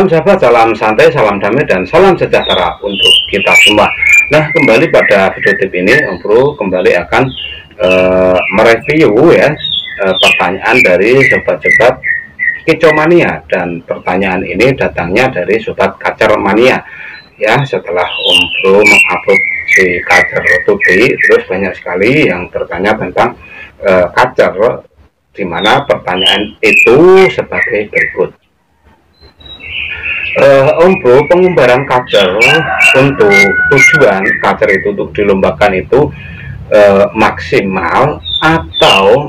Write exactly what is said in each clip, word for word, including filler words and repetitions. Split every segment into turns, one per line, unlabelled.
sahabat, salam santai, salam damai, dan salam sejahtera untuk kita semua. Nah, kembali pada video tip ini, Om Bro kembali akan uh, mereview ya uh, pertanyaan dari sobat-sobat Kicomania, dan pertanyaan ini datangnya dari sobat Kacer Mania. Ya, setelah Om Bro mengupload si Kacer Today, terus banyak sekali yang bertanya tentang uh, Kacer, dimana pertanyaan itu sebagai berikut. Uh, Om Bro, pengumbaran Kacer untuk tujuan Kacer itu untuk dilombakan itu uh, maksimal atau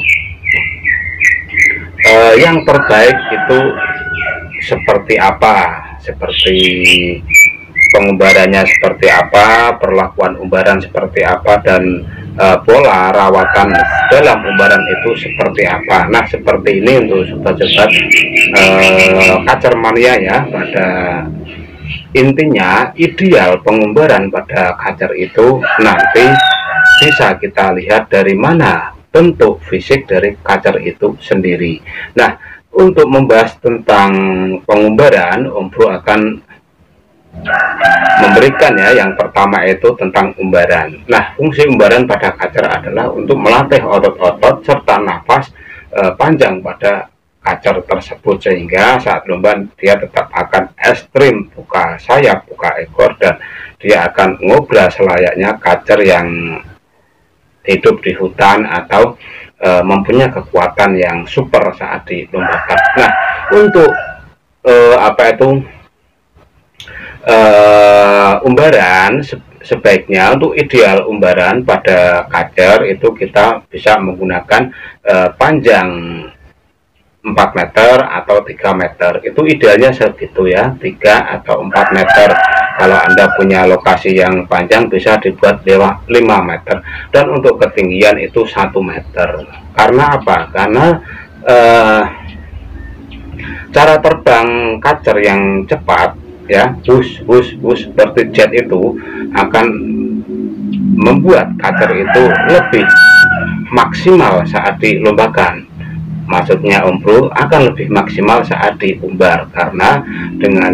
uh, yang terbaik itu seperti apa? Seperti pengumbarannya seperti apa, perlakuan umbaran seperti apa, dan uh, pola rawatan dalam umbaran itu seperti apa. Nah, seperti ini untuk sobat-sobat uh, Kacer Mania ya. Pada intinya ideal pengumbaran pada Kacer itu nanti bisa kita lihat dari mana bentuk fisik dari Kacer itu sendiri. Nah, untuk membahas tentang pengumbaran, Om Bro akan memberikan ya, yang pertama itu tentang umbaran. Nah, fungsi umbaran pada Kacer adalah untuk melatih otot-otot serta nafas eh, panjang pada Kacer tersebut, sehingga saat lomba dia tetap akan ekstrim, buka sayap, buka ekor, dan dia akan ngobrol selayaknya Kacer yang hidup di hutan atau eh, mempunyai kekuatan yang super saat dilombakan. Nah, untuk eh, apa itu Uh, umbaran se sebaiknya untuk ideal umbaran pada Kacer itu kita bisa menggunakan uh, panjang empat meter atau tiga meter. Itu idealnya segitu ya, tiga atau empat meter. Kalau Anda punya lokasi yang panjang bisa dibuat lima meter, dan untuk ketinggian itu satu meter. Karena apa? Karena uh, cara terbang Kacer yang cepat ya, bus bus bus seperti jet itu akan membuat Kacer itu lebih maksimal saat dilombakan. Maksudnya Om Bro akan lebih maksimal saat diumbar, karena dengan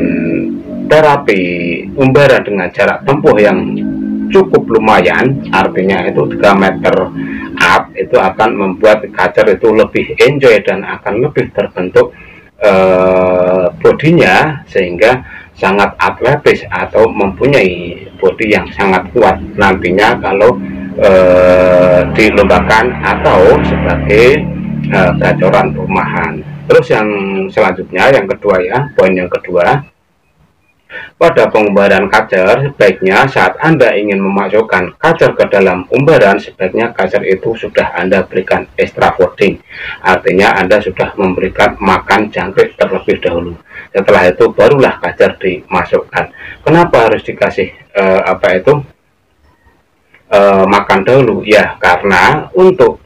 terapi umbaran dengan jarak tempuh yang cukup lumayan, artinya itu tiga meter up, itu akan membuat Kacer itu lebih enjoy dan akan lebih terbentuk Uh, bodinya, sehingga sangat atletis atau mempunyai bodi yang sangat kuat nantinya kalau uh, dilombakan atau sebagai uh, gacoran rumahan. Terus yang selanjutnya, yang kedua ya, poin yang kedua, pada pengumbaran Kacer sebaiknya saat Anda ingin memasukkan Kacer ke dalam umbaran, sebaiknya Kacer itu sudah Anda berikan extra fooding, artinya Anda sudah memberikan makan jangkrik terlebih dahulu. Setelah itu barulah Kacer dimasukkan. Kenapa harus dikasih eh, apa itu eh, makan dahulu? Ya, karena untuk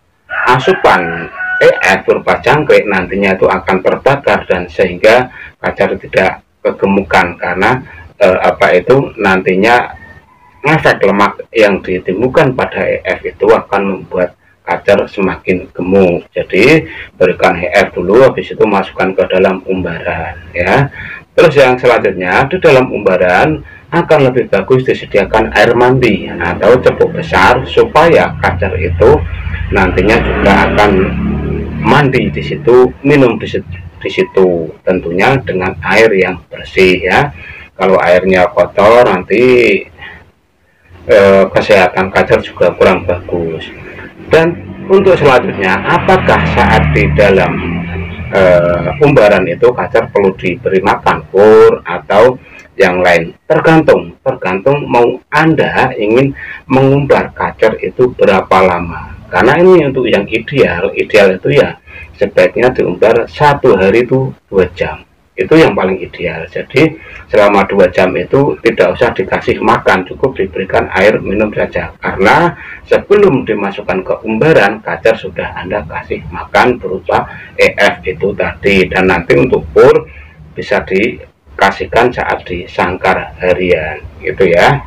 asupan E F berupa jangkrik nantinya itu akan terbakar, dan sehingga Kacer tidak kegemukan, karena eh, apa itu nantinya efek lemak yang ditemukan pada E F itu akan membuat Kacer semakin gemuk. Jadi berikan E F dulu, habis itu masukkan ke dalam umbaran ya. Terus yang selanjutnya, di dalam umbaran akan lebih bagus disediakan air mandi atau cepuk besar, supaya Kacer itu nantinya juga akan mandi di situ, minum di situ di situ tentunya dengan air yang bersih ya. Kalau airnya kotor nanti eh, kesehatan Kacer juga kurang bagus. Dan untuk selanjutnya, apakah saat di dalam eh, umbaran itu Kacer perlu diberi makan kur atau yang lain? Tergantung, tergantung mau Anda ingin mengumbar Kacer itu berapa lama. Karena ini untuk yang ideal, ideal itu ya sebaiknya diumbar satu hari itu dua jam. Itu yang paling ideal. Jadi selama dua jam itu tidak usah dikasih makan, cukup diberikan air minum saja. Karena sebelum dimasukkan ke umbaran, Kacer sudah Anda kasih makan berupa E F itu tadi. Dan nanti untuk kur bisa dikasihkan saat di sangkar harian gitu ya.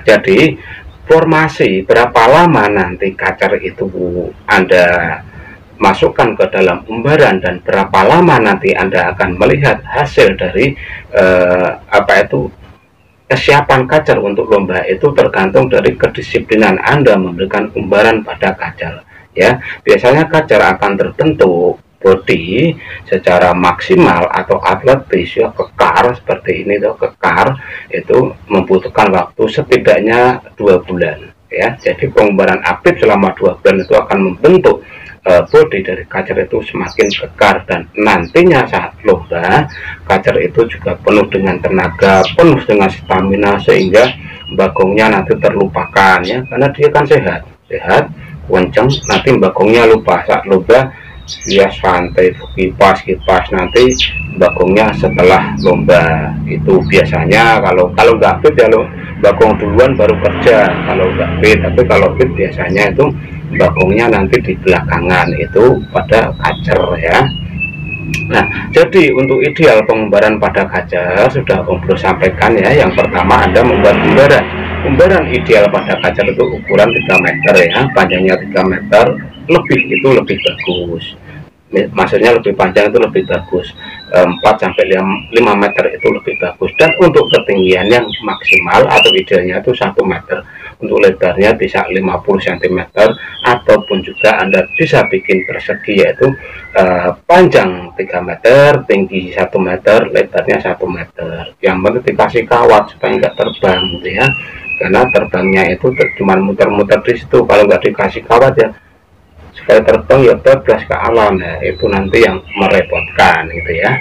Jadi formasi berapa lama nanti Kacer itu Anda masukkan ke dalam umbaran dan berapa lama nanti Anda akan melihat hasil dari eh, apa itu kesiapan kacer untuk lomba itu tergantung dari kedisiplinan Anda memberikan umbaran pada kacer ya. Biasanya kacer akan terbentuk body secara maksimal atau atletis ya, kekar seperti ini tuh, kekar itu membutuhkan waktu setidaknya dua bulan ya. Jadi pengumbaran aktif selama dua bulan itu akan membentuk uh, body dari kacer itu semakin kekar, dan nantinya saat lomba kacer itu juga penuh dengan tenaga, penuh dengan stamina, sehingga bagongnya nanti terlupakan ya, karena dia kan sehat sehat kenceng, nanti bagongnya lupa saat lomba, dia santai kipas kipas nanti bagongnya setelah lomba. Itu biasanya kalau kalau nggak fit ya lo bagong duluan baru kerja kalau nggak fit, tapi kalau fit biasanya itu bagongnya nanti di belakangan itu pada kacer ya. Nah, jadi untuk ideal pengumbaran pada kacer sudah Om Bro sampaikan ya. Yang pertama, Anda membuat umbaran. Umbaran ideal pada kacer itu ukuran tiga meter ya, panjangnya tiga meter, lebih itu lebih bagus. Maksudnya lebih panjang itu lebih bagus, empat sampai lima meter itu lebih bagus. Dan untuk ketinggian yang maksimal atau idealnya itu satu meter. Untuk lebarnya bisa lima puluh sentimeter, ataupun juga Anda bisa bikin persegi, yaitu eh, panjang tiga meter, tinggi satu meter, lebarnya satu meter. Yang penting dikasih kawat supaya nggak terbang gitu ya, karena terbangnya itu cuma muter-muter di situ. Kalau nggak dikasih kawat ya supaya terbang ya bebas ke alam, ya itu nanti yang merepotkan gitu ya.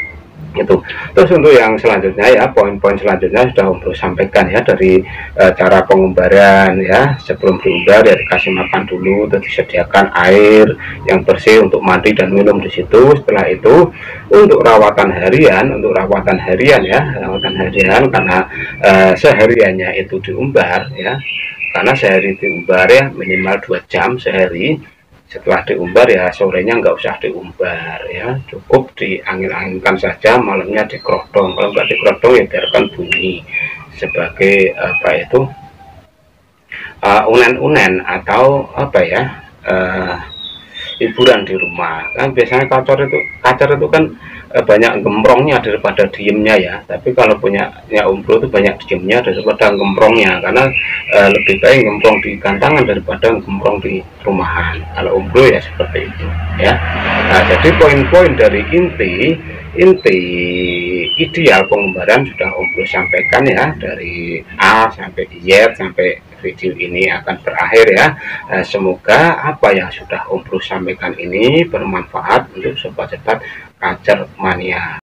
Itu terus untuk yang selanjutnya ya, poin-poin selanjutnya sudah Om Bro sampaikan ya, dari e, cara pengumbaran ya. Sebelum diumbar ya dikasih makan dulu, terus disediakan air yang bersih untuk mandi dan minum di situ. Setelah itu untuk rawatan harian, untuk rawatan harian ya, rawatan harian karena e, sehariannya itu diumbar ya, karena sehari diumbar ya minimal dua jam sehari. Setelah diumbar ya sorenya nggak usah diumbar ya, cukup diangin-anginkan saja, malamnya dikerodong. Kalau nggak dikerodong ya biarkan bunyi sebagai apa itu unen-unen uh, atau apa ya uh, hiburan di rumah. Kan biasanya kacer itu kacer itu kan eh, banyak gemprongnya daripada diemnya ya, tapi kalau punya ya Om Bro itu banyak diemnya daripada gemprongnya, karena eh, lebih baik gemprong di gantangan daripada gemprong di rumahan kalau Om Bro ya, seperti itu ya. Nah, jadi poin-poin dari inti inti ideal pengumbaran sudah Om Bro sampaikan ya, dari A sampai Z sampai video ini akan berakhir ya. Eh, semoga apa yang sudah Om Bro sampaikan ini bermanfaat untuk sobat cetak kacer mania.